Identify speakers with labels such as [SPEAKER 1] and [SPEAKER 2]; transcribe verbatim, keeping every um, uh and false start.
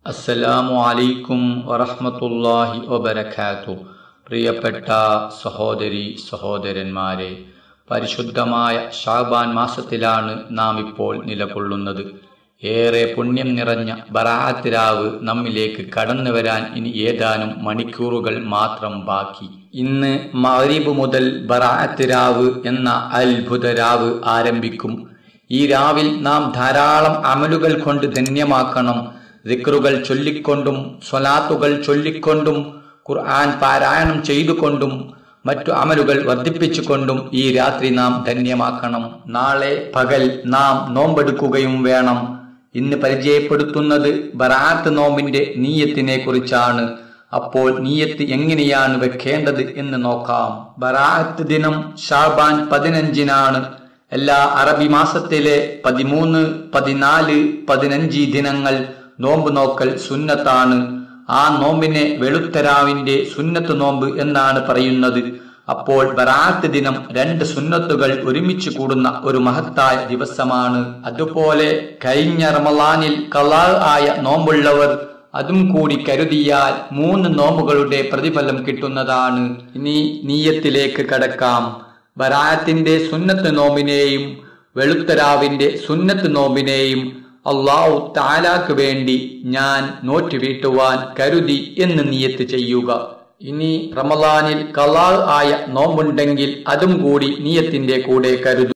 [SPEAKER 1] അസ്സലാമു അലൈക്കും വറഹ്മത്തുള്ളാഹി വബറകാതുഹു. പ്രിയപ്പെട്ട സഹോദരി സഹോദരന്മാരെ, പരിശുദ്ധമായ ശഅബാൻ മാസത്തിലാണ് നാം ഇപ്പോൾ നിലകൊള്ളുന്നത്. ഏറെ പുണ്യം നിറഞ്ഞ ബറാഅത്ത് രാവ് നമ്മിലേക്ക് കടന്നു വരാൻ ഇനി ഏതാനും മണിക്കൂറുകൾ മാത്രം ബാക്കി. ഇന്ന് മഗ്രിബ് മുതൽ ബറാഅത്ത് രാവ് എന്ന അത്ഭുത രാവ് ആരംഭിക്കും. ഈ രാവിൽ നാം ധാരാളം അമലുകൾ കൊണ്ട് ധന്യമാക്കണം. ദിക്റുകൾ ചൊല്ലിക്കൊണ്ടും സ്വലാത്തുകൾ ചൊല്ലിക്കൊണ്ടും ഖുർആൻ പാരായണം ചെയ്തുകൊണ്ടും മറ്റു അമലുകൾ വർദ്ധിപ്പിച്ചുകൊണ്ടും ഈ രാത്രി നാം ധന്യമാക്കണം. നാളെ പകൽ നാം നോമ്പെടുക്കുകയും വേണം. ഇന്ന് പരിചയപ്പെടുത്തുന്നത് ബറാഅത്ത് നോമ്പിന്റെ നീയത്തിനെ കുറിച്ചാണ്. അപ്പോൾ നീയത്ത് എങ്ങനെയാണ് വെക്കേണ്ടത് എന്ന് നോക്കാം. ബറാഅത്ത് ദിനം ശഅബാൻ പതിനഞ്ചിനാണ്. എല്ലാ അറബി മാസത്തിലെ പതിമൂന്ന്, പതിനാല്, പതിനഞ്ച് ദിനങ്ങൾ നോമ്പ് നോക്കൽ സുന്നത്താണ്. ആ നോമ്പിനെ വെളുത്തരാവിന്റെ സുന്നത്ത് നോമ്പ് എന്നാണ് പറയുന്നത്. അപ്പോൾ ബറാഅത്ത് ദിനം രണ്ട് സുന്നത്തുകൾ ഒരുമിച്ച് കൂടുന്ന ഒരു മഹത്തായ ദിവസമാണ്. അതുപോലെ കഴിഞ്ഞ റമളാനിൽ ഖളാ ആയ നോമ്പുള്ളവർ അതും കൂടി കരുതിയാൽ മൂന്ന് നോമ്പുകളുടെ പ്രതിഫലം കിട്ടുന്നതാണ്. ഇനി നീയത്തിലേക്ക് കടക്കാം. ബറാഅത്തിന്റെ സുന്നത്ത് നോമ്പിനെയും വെളുത്തരാവിന്റെ സുന്നത്ത് നോമ്പിനെയും അല്ലാഹു തആലാക്ക് വേണ്ടി ഞാൻ നോറ്റ് വീട്ടുവാൻ കരുതി എന്ന് നിയത്ത് ചെയ്യുക. ഇനി റമളാനിൽ ഖളാ ആയ നോമ്പുണ്ടെങ്കിൽ അതും കൂടി നിയത്തിന്റെ കൂടെ കരുതുക.